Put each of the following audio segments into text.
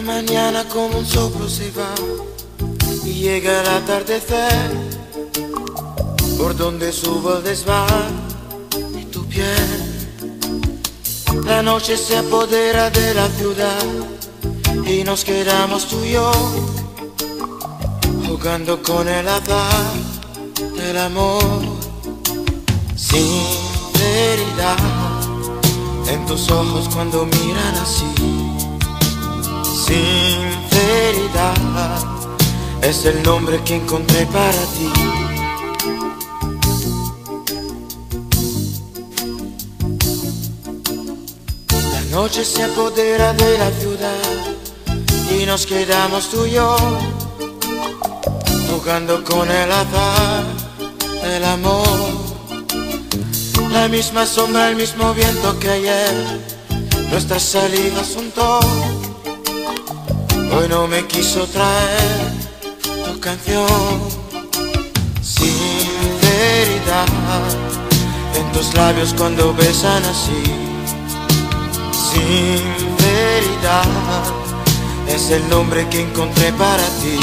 mañana como un soplo se va y llega el atardecer, por donde subo el desván de tu piel. La noche se apodera de la ciudad y nos quedamos tú y yo, jugando con el azar del amor. Sinceridad en tus ojos cuando miran así. Sinceridad es el nombre que encontré para ti. La noche se apodera de la ciudad y nos quedamos tú y yo, jugando con el azar del amor. La misma sombra, el mismo viento que ayer, nuestras salidas juntó. Hoy no me quiso traer tu canción. Sinceridad en tus labios cuando besan así. Sinceridad es el nombre que encontré para ti.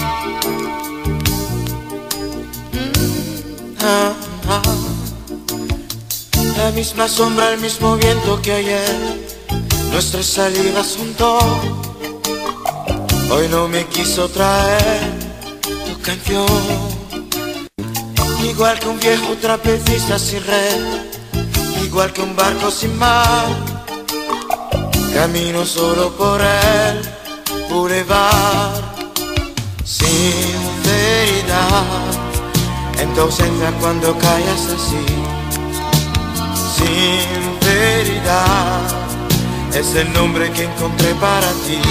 La misma sombra, el mismo viento que ayer, nuestras salidas juntó. Hoy no me quiso traer tu canción. Igual que un viejo trapecista sin red, igual que un barco sin mar, camino solo por el bulevar. Sinceridad en tu ausencia cuando callas así. Sinceridad es el nombre que encontré para ti.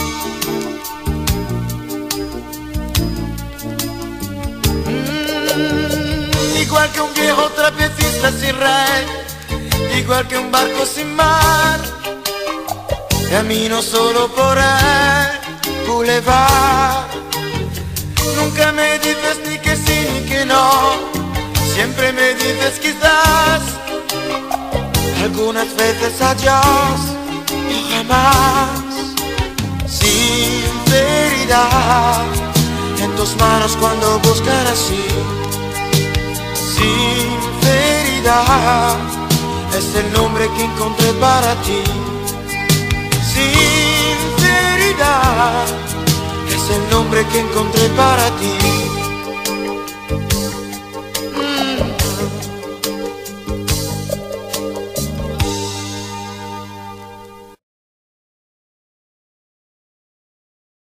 Igual que un viejo trapecista sin red, igual que un barco sin mar, camino solo por el bulevar. Nunca me dices ni que sí ni que no, siempre me dices quizás, algunas veces adiós y jamás. Sinceridad en tus manos cuando buscan así. Sinceridad es el nombre que encontré para ti. Sinceridad es el nombre que encontré para ti.